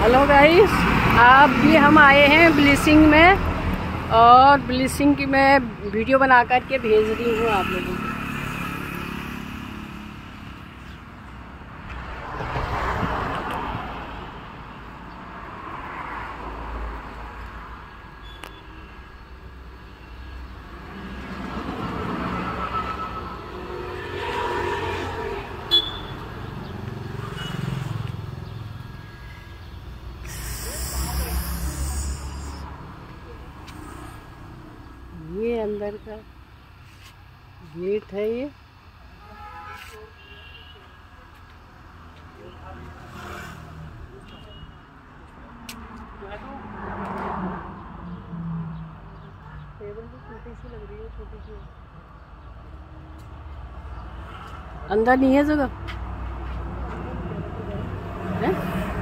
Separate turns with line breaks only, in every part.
Hello guys, आप भी हम आए हैं ब्लीचिंग में और ब्लीचिंग की मैं वीडियो बना कर के भेज रही हूँ आप लोगों को। ये अंदर का गेट है। ये टेबल भी छोटी सी लग रही है, छोटी सी। अंदर नहीं है जगह है?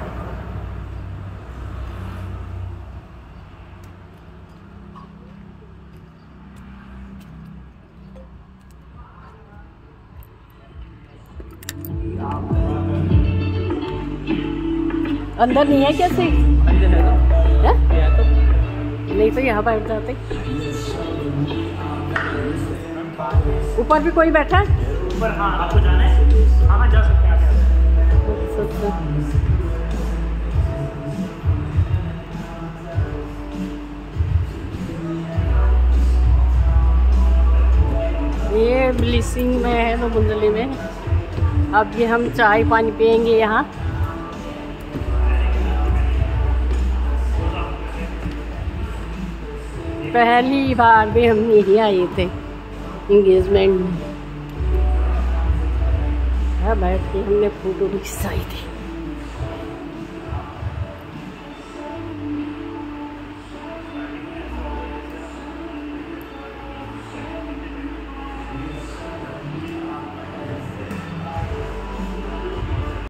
अंदर नहीं है क्या सीट? नहीं तो यहाँ बैठ जाते। ऊपर भी कोई बैठा है?
ऊपर हाँ, आपको जाना है? हाँ जा सकते हैं।
ये ब्लीचिंग में है वो मुंदली में। अब ये हम चाय पानी पियेंगे यहाँ। पहली बार भी हम यहीं आए थे इंगेजमेंट में। बैठ के हमने फोटो भी खिंचाई थी।